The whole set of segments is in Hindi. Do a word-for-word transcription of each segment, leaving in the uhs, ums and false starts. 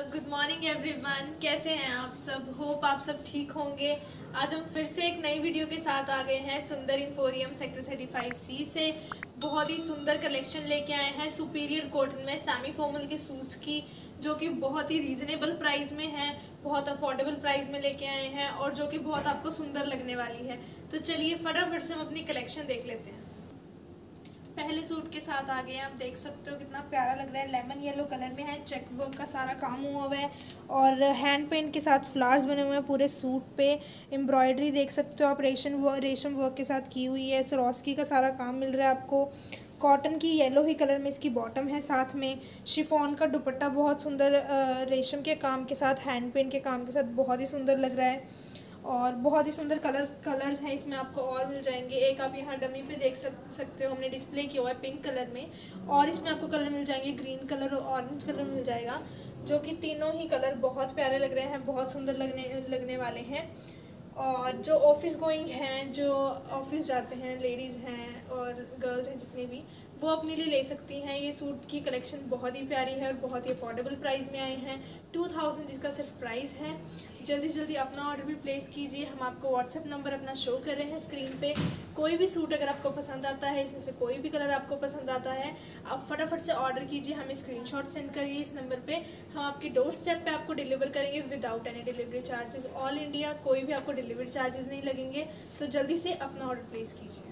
गुड मॉर्निंग एवरीवन, कैसे हैं आप सब। होप आप सब ठीक होंगे। आज हम फिर से एक नई वीडियो के साथ आ गए हैं Sundar emporium sector thirty five C से। बहुत ही सुंदर कलेक्शन लेके आए हैं सुपीरियर कॉटन में सेमी फॉर्मल के सूट्स की, जो कि बहुत ही रीजनेबल प्राइस में है, बहुत अफोर्डेबल प्राइस में लेके आए हैं और जो कि बहुत आपको सुंदर लगने वाली है। तो चलिए फटाफट से हम अपनी कलेक्शन देख लेते हैं। पहले सूट के साथ आ गए, आप देख सकते हो कितना प्यारा लग रहा है। लेमन येलो कलर में है, चेक वर्क का सारा काम हुआ हुआ है और हैंड पेंट के साथ फ्लावर्स बने हुए हैं पूरे सूट पे। एम्ब्रॉयडरी देख सकते हो आप, रेशम वर्क रेशम वर्क के साथ की हुई है। सरोस्की का सारा काम मिल रहा है आपको। कॉटन की येलो ही कलर में इसकी बॉटम है, साथ में शिफॉन का दुपट्टा बहुत सुंदर रेशम के काम के साथ, हैंड पेंट के काम के साथ बहुत ही सुंदर लग रहा है। और बहुत ही सुंदर कलर कलर्स हैं इसमें, आपको और मिल जाएंगे। एक आप यहाँ डमी पे देख सक, सकते हो, हमने डिस्प्ले किया हुआ है पिंक कलर में, और इसमें आपको कलर मिल जाएंगे ग्रीन कलर और ऑरेंज कलर मिल जाएगा, जो कि तीनों ही कलर बहुत प्यारे लग रहे हैं, बहुत सुंदर लगने लगने वाले हैं। और जो ऑफिस गोइंग हैं, जो ऑफिस जाते हैं, लेडीज़ हैं और गर्ल्स हैं जितनी भी, वो अपने लिए ले सकती हैं। ये सूट की कलेक्शन बहुत ही प्यारी है और बहुत ही अफोर्डेबल प्राइस में आए हैं। टू थाउजेंड इसका सिर्फ प्राइस है। जल्दी जल्दी अपना ऑर्डर भी प्लेस कीजिए। हम आपको व्हाट्सएप नंबर अपना शो कर रहे हैं स्क्रीन पे। कोई भी सूट अगर आपको पसंद आता है, इसमें से कोई भी कलर आपको पसंद आता है, आप फटाफट से ऑर्डर कीजिए, हमें स्क्रीनशॉट सेंड करिए इस नंबर पे। हम आपके डोर स्टेप पे आपको डिलीवर करेंगे without any delivery charges. All India कोई भी आपको डिलीवरी चार्जेस नहीं लगेंगे। तो जल्दी से अपना ऑर्डर प्लेस कीजिए।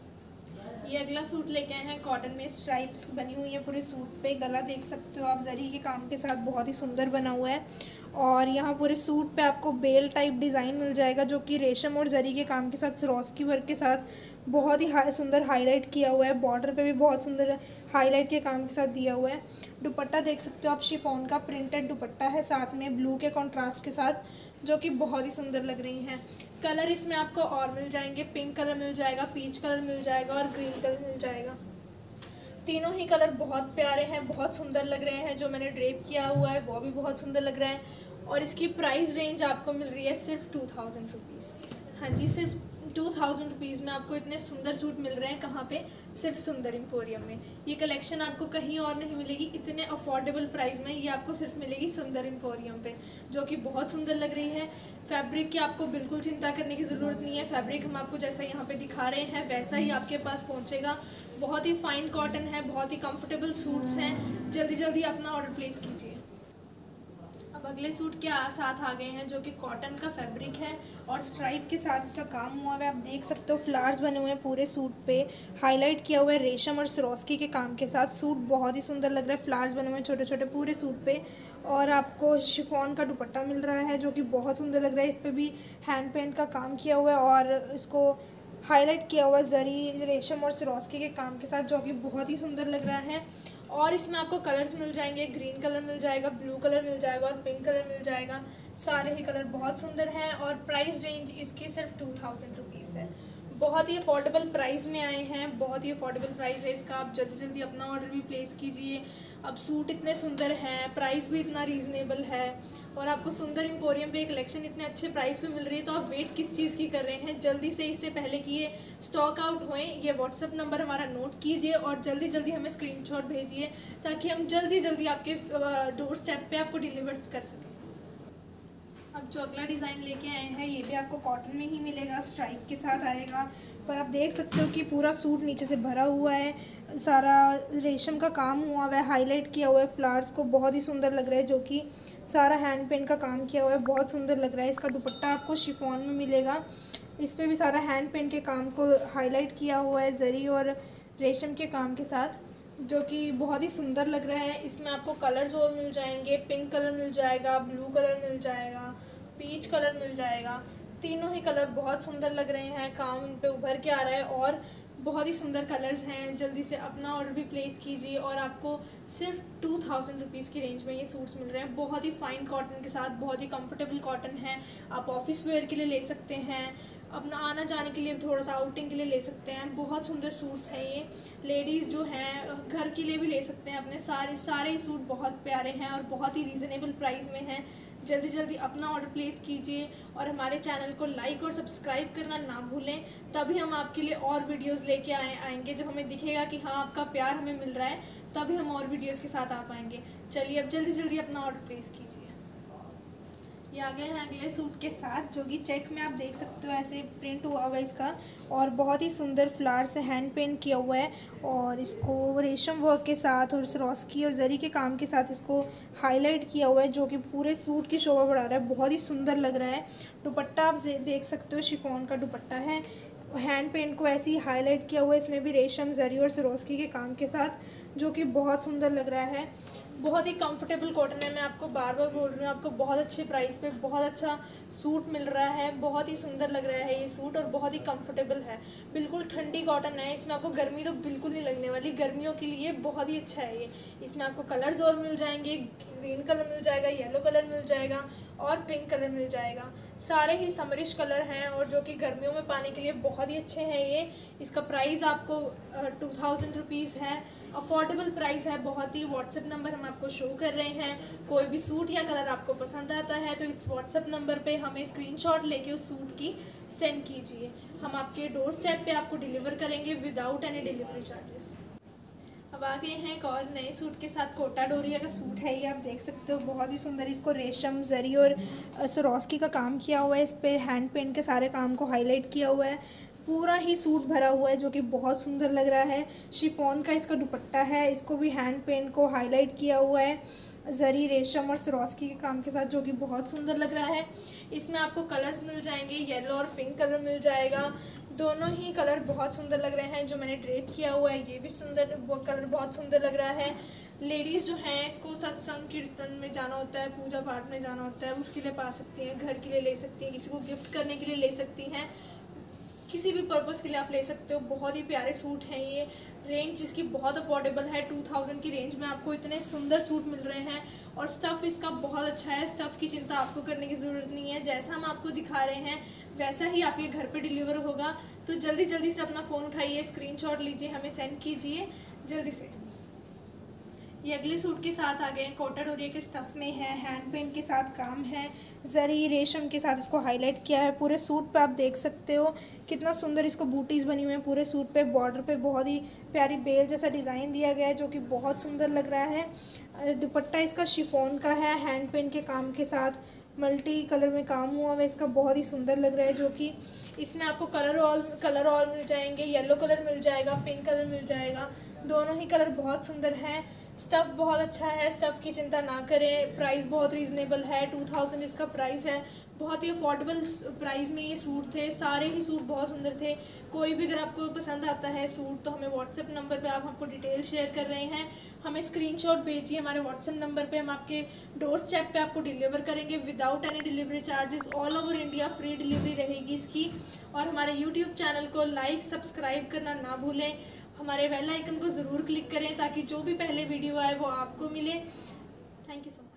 ये अगला सूट लेके आए हैं, कॉटन में स्ट्राइप्स बनी हुई है पूरे सूट पे। गला देख सकते हो आप, जरी के काम के साथ बहुत ही सुंदर बना हुआ है। और यहाँ पूरे सूट पे आपको बेल टाइप डिज़ाइन मिल जाएगा, जो कि रेशम और जरी के काम के साथ, सरोस्की वर्क के साथ बहुत ही हाई सुंदर हाईलाइट किया हुआ है। बॉर्डर पे भी बहुत सुंदर हाईलाइट के काम के साथ दिया हुआ है। दुपट्टा देख सकते हो आप, शिफॉन का प्रिंटेड दुपट्टा है, साथ में ब्लू के कॉन्ट्रास्ट के साथ, जो कि बहुत ही सुंदर लग रही हैं। कलर इसमें आपको और मिल जाएंगे, पिंक कलर मिल जाएगा, पीच कलर मिल जाएगा और ग्रीन कलर मिल जाएगा। तीनों ही कलर बहुत प्यारे हैं, बहुत सुंदर लग रहे हैं। जो मैंने ड्रेप किया हुआ है वो भी बहुत सुंदर लग रहा है। और इसकी प्राइस रेंज आपको मिल रही है सिर्फ टू थाउजेंड रुपीज़। हाँ जी, सिर्फ टू थाउजेंड रुपीज़ में आपको इतने सुंदर सूट मिल रहे हैं। कहाँ पे? सिर्फ सुंदर एम्पोरियम में। ये कलेक्शन आपको कहीं और नहीं मिलेगी इतने अफोर्डेबल प्राइस में। ये आपको सिर्फ मिलेगी सुंदर एम्पोरियम पे, जो कि बहुत सुंदर लग रही है। फैब्रिक की आपको बिल्कुल चिंता करने की ज़रूरत नहीं है। फैब्रिक हम आपको जैसा यहाँ पे दिखा रहे हैं वैसा ही आपके पास पहुँचेगा। बहुत ही फाइन कॉटन है, बहुत ही कंफर्टेबल सूट्स हैं। जल्दी जल्दी अपना ऑर्डर प्लेस कीजिए। अब अगले सूट के साथ आ गए हैं, जो कि कॉटन का फैब्रिक है और स्ट्राइप के साथ इसका काम हुआ है। आप देख सकते हो फ्लावर्स बने हुए हैं पूरे सूट पे, हाईलाइट किया हुआ है रेशम और सरोस्की के काम के साथ। सूट बहुत ही सुंदर लग रहा है, फ्लावर्स बने हुए हैं छोटे छोटे पूरे सूट पे। और आपको शिफॉन का दुपट्टा मिल रहा है, जो कि बहुत सुंदर लग रहा है। इस पर भी हैंड पेंट का काम किया हुआ है और इसको हाईलाइट किया हुआ है जरी, रेशम और सरोस्की के काम के साथ, जो कि बहुत ही सुंदर लग रहा है। और इसमें आपको कलर्स मिल जाएंगे, ग्रीन कलर मिल जाएगा, ब्लू कलर मिल जाएगा और पिंक कलर मिल जाएगा। सारे ही कलर बहुत सुंदर हैं और प्राइस रेंज इसकी सिर्फ टू थाउजेंड रुपीज़ है। बहुत ही अफोर्डेबल प्राइस में आए हैं, बहुत ही अफोर्डेबल प्राइस है इसका। आप जल्दी जल्दी अपना ऑर्डर भी प्लेस कीजिए। अब सूट इतने सुंदर हैं, प्राइस भी इतना रीज़नेबल है और आपको सुंदर एम्पोरियम पे कलेक्शन इतने अच्छे प्राइस पे मिल रही है, तो आप वेट किस चीज़ की कर रहे हैं? जल्दी से, इससे पहले कि ये स्टॉक आउट होए, ये व्हाट्सअप नंबर हमारा नोट कीजिए और जल्दी जल्दी हमें स्क्रीनशॉट भेजिए, ताकि हम जल्दी जल्दी आपके डोर स्टेप पे आपको डिलीवर कर सकें। अब जो अगला डिज़ाइन लेके आए हैं, ये भी आपको कॉटन में ही मिलेगा, स्ट्राइप के साथ आएगा। पर आप देख सकते हो कि पूरा सूट नीचे से भरा हुआ है, सारा रेशम का काम हुआ हुआ है, हाईलाइट किया हुआ है फ्लावर्स को, बहुत ही सुंदर लग रहा है। जो कि सारा हैंड पेंट का काम किया हुआ है, बहुत सुंदर लग रहा है। इसका दुपट्टा आपको शिफॉन में मिलेगा, इस पर भी सारा हैंड पेंट के काम को हाईलाइट किया हुआ है जरी और रेशम के काम के साथ, जो कि बहुत ही सुंदर लग रहा है। इसमें आपको कलर्स और मिल जाएंगे, पिंक कलर मिल जाएगा, ब्लू कलर मिल जाएगा, पीच कलर मिल जाएगा। तीनों ही कलर बहुत सुंदर लग रहे हैं, काम इन पे उभर के आ रहा है और बहुत ही सुंदर कलर्स हैं। जल्दी से अपना ऑर्डर भी प्लेस कीजिए और आपको सिर्फ टू थाउजेंड रुपीज़ की रेंज में ये सूट्स मिल रहे हैं। बहुत ही फाइन कॉटन के साथ, बहुत ही कंफर्टेबल कॉटन है। आप ऑफिस वेयर के लिए ले सकते हैं, अपना आना जाने के लिए थोड़ा सा आउटिंग के लिए ले सकते हैं। बहुत सुंदर सूट्स हैं ये, लेडीज़ जो हैं घर के लिए भी ले सकते हैं अपने। सारे सारे ही सूट बहुत प्यारे हैं और बहुत ही रीज़नेबल प्राइस में हैं। जल्दी जल्दी अपना ऑर्डर प्लेस कीजिए और हमारे चैनल को लाइक और सब्सक्राइब करना ना भूलें, तभी हम आपके लिए और वीडियोस लेके आए आएंगे। जब हमें दिखेगा कि हाँ आपका प्यार हमें मिल रहा है, तभी हम और वीडियोस के साथ आ पाएंगे। चलिए अब जल्दी जल्दी अपना ऑर्डर प्लेस कीजिए। ये आ गए हैं अगले सूट के साथ, जो कि चेक में आप देख सकते हो ऐसे प्रिंट हुआ हुआ है इसका, और बहुत ही सुंदर फ्लावर से हैंड पेंट किया हुआ है। और इसको रेशम वर्क के साथ और सरोस्की और जरी के काम के साथ इसको हाईलाइट किया हुआ है, जो कि पूरे सूट की शोभा बढ़ा रहा है। बहुत ही सुंदर लग रहा है। दुपट्टा आप देख सकते हो, शिफॉन का दुपट्टा है। हैंड पेंट को ऐसे ही हाईलाइट किया हुआ है, इसमें भी रेशम जरी और सरोस्की के काम के साथ, जो कि बहुत सुंदर लग रहा है। बहुत ही कंफर्टेबल कॉटन है, मैं आपको बार बार बोल रही हूँ, आपको बहुत अच्छे प्राइस पे बहुत अच्छा सूट मिल रहा है। बहुत ही सुंदर लग रहा है ये सूट और बहुत ही कंफर्टेबल है। बिल्कुल ठंडी कॉटन है, इसमें आपको गर्मी तो बिल्कुल नहीं लगने वाली। गर्मियों के लिए बहुत ही अच्छा है ये। इसमें आपको कलर्स और मिल जाएंगे, ग्रीन कलर मिल जाएगा, येलो कलर मिल जाएगा और पिंक कलर मिल जाएगा। सारे ही समरिश कलर हैं और जो कि गर्मियों में पाने के लिए बहुत ही अच्छे हैं ये। इसका प्राइस आपको टू थाउजेंड रुपीज़ है, अफोर्डेबल प्राइस है बहुत ही। व्हाट्सएप नंबर हम आपको शो कर रहे हैं। कोई भी सूट या कलर आपको पसंद आता है तो इस व्हाट्सएप नंबर पे हमें स्क्रीनशॉट लेके उस सूट की सेंड कीजिए। हम आपके डोर स्टेप पे आपको डिलीवर करेंगे विदाउट एनी डिलीवरी चार्जेस। अब आ गए हैं एक और नए सूट के साथ। कोटा डोरिया का सूट है ये, आप देख सकते हो। बहुत ही सुंदर, इसको रेशम जरी और सरोस्की का काम किया हुआ है। इस पर हैंड पेंट के सारे काम को हाईलाइट किया हुआ है। पूरा ही सूट भरा हुआ है, जो कि बहुत सुंदर लग रहा है। शिफॉन का इसका दुपट्टा है, इसको भी हैंड पेंट को हाईलाइट किया हुआ है जरी, रेशम और सरोस्की के काम के साथ, जो कि बहुत सुंदर लग रहा है। इसमें आपको कलर्स मिल जाएंगे, येलो और पिंक कलर मिल जाएगा। दोनों ही कलर बहुत सुंदर लग रहे हैं। जो मैंने ड्रेप किया हुआ है ये भी सुंदर, वो कलर बहुत सुंदर लग रहा है। लेडीज़ जो हैं इसको सत्संग कीर्तन में जाना होता है, पूजा पाठ में जाना होता है, उसके लिए पा सकती हैं, घर के लिए ले सकती हैं, किसी को गिफ्ट करने के लिए ले सकती हैं, किसी भी पर्पज़ के लिए आप ले सकते हो। बहुत ही प्यारे सूट हैं ये। रेंज इसकी बहुत अफोर्डेबल है, टू थाउजेंड की रेंज में आपको इतने सुंदर सूट मिल रहे हैं। और स्टफ़ इसका बहुत अच्छा है, स्टफ़ की चिंता आपको करने की ज़रूरत नहीं है। जैसा हम आपको दिखा रहे हैं वैसा ही आपके घर पे डिलीवर होगा। तो जल्दी जल्दी से अपना फ़ोन उठाइए, स्क्रीनशॉट लीजिए, हमें सेंड कीजिए जल्दी से। ये अगले सूट के साथ आ गए हैं। कोटा डोरिया के स्टफ़ में है, हैंड पेंट के साथ काम है, जरी रेशम के साथ इसको हाईलाइट किया है। पूरे सूट पे आप देख सकते हो कितना सुंदर इसको बूटीज़ बनी हुई हैं। पूरे सूट पे बॉर्डर पे बहुत ही प्यारी बेल जैसा डिज़ाइन दिया गया है, जो कि बहुत सुंदर लग रहा है। दुपट्टा इसका शिफॉन का है, हैंड पेंट के काम के साथ मल्टी कलर में काम हुआ है इसका, बहुत ही सुंदर लग रहा है। जो कि इसमें आपको कलर ऑल कलर ऑल मिल जाएंगे, येलो कलर मिल जाएगा, पिंक कलर मिल जाएगा। दोनों ही कलर बहुत सुंदर हैं। स्टफ़ बहुत अच्छा है, स्टफ़ की चिंता ना करें। प्राइस बहुत रीज़नेबल है, टू थाउजेंड इसका प्राइस है। बहुत ही अफोर्डेबल प्राइस में ये सूट थे। सारे ही सूट बहुत सुंदर थे। कोई भी अगर आपको पसंद आता है सूट तो हमें व्हाट्सएप नंबर पे आप हमको डिटेल शेयर कर रहे हैं, हमें स्क्रीनशॉट भेजिए हमारे व्हाट्सएप नंबर पे। हम आपके डोर स्टेप पे आपको डिलीवर करेंगे without any delivery charges. All over India free delivery रहेगी इसकी। और हमारे यूट्यूब चैनल को लाइक सब्सक्राइब करना ना भूलें। हमारे बेल आइकन को ज़रूर क्लिक करें ताकि जो भी पहले वीडियो आए वो आपको मिले। Thank you so much.